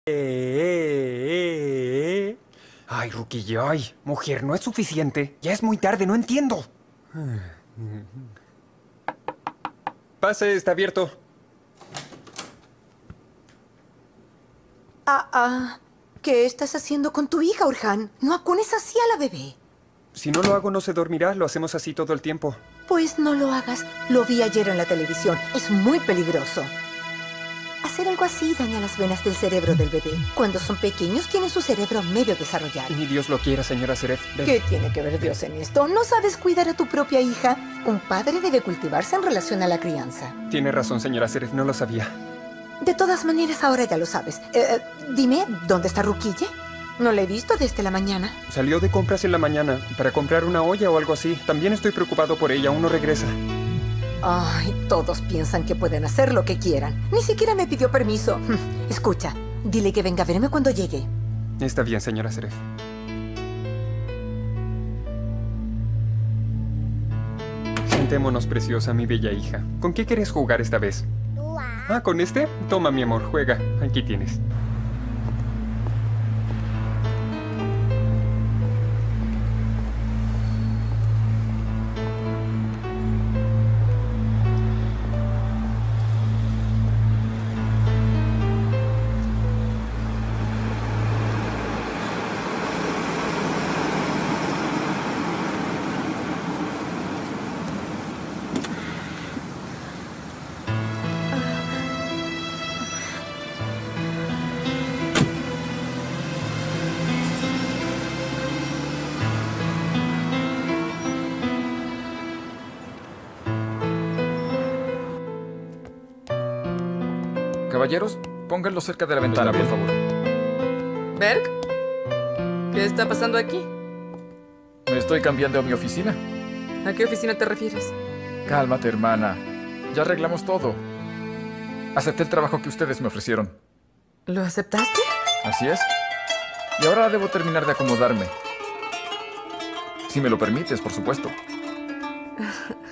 Ay, Ruquillo, ay. Mujer, no es suficiente. Ya es muy tarde, no entiendo. Pase, está abierto. ¿Qué estás haciendo con tu hija, Orhan? No acunes así a la bebé. Si no lo hago, no se dormirá. Lo hacemos así todo el tiempo. Pues no lo hagas. Lo vi ayer en la televisión. Es muy peligroso. Hacer algo así daña las venas del cerebro del bebé. Cuando son pequeños, tienen su cerebro medio desarrollado. Ni Dios lo quiera, señora Seref. Ven. ¿Qué tiene que ver Dios en esto? ¿No sabes cuidar a tu propia hija? Un padre debe cultivarse en relación a la crianza. Tiene razón, señora Seref. No lo sabía. De todas maneras, ahora ya lo sabes. Dime, ¿dónde está Ruquille? No la he visto desde la mañana. Salió de compras en la mañana para comprar una olla o algo así. También estoy preocupado por ella. Aún no regresa. Ay, todos piensan que pueden hacer lo que quieran. Ni siquiera me pidió permiso. Escucha, dile que venga a verme cuando llegue. Está bien, señora Seref. Sentémonos, preciosa, mi bella hija. ¿Con qué quieres jugar esta vez? Ah, ¿con este? Toma, mi amor, juega. Aquí tienes. Caballeros, pónganlo cerca de la ventana, por favor. ¿Berg? ¿Qué está pasando aquí? Me estoy cambiando a mi oficina. ¿A qué oficina te refieres? Cálmate, hermana. Ya arreglamos todo. Acepté el trabajo que ustedes me ofrecieron. ¿Lo aceptaste? Así es. Y ahora debo terminar de acomodarme. Si me lo permites, por supuesto.